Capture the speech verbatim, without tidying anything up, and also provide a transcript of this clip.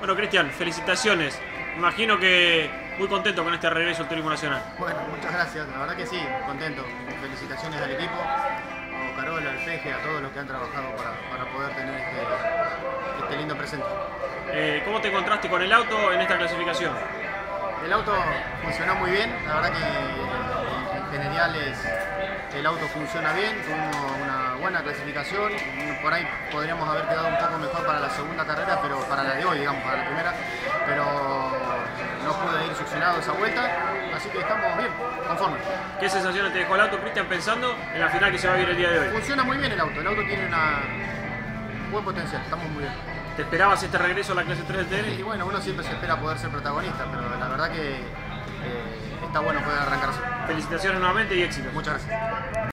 Bueno, Cristian, felicitaciones. Imagino que muy contento con este regreso al Turismo Nacional. Bueno, muchas gracias. La verdad que sí, contento. Felicitaciones al equipo, a Carola, al Peje, a todos los que han trabajado para, para poder tener este, este lindo presente. Eh, ¿Cómo te encontraste con el auto en esta clasificación? El auto funcionó muy bien. La verdad que en generales el auto funciona bien. Tuvimos una buena clasificación. Por ahí podríamos haber quedado un poco mejor para la segunda carrera, pero para la de hoy, digamos, para la primera. Pero no pude ir succionado esa vuelta, así que estamos bien, conformes. ¿Qué sensaciones te dejó el auto, Cristian, pensando en la final que se va a vivir el día de hoy? Funciona muy bien el auto, el auto tiene una buen potencial, estamos muy bien. ¿Te esperabas este regreso a la clase tres del T N? Y bueno, uno siempre se espera poder ser protagonista, pero la verdad que eh, está bueno poder arrancar así. Felicitaciones nuevamente y éxito. Muchas gracias.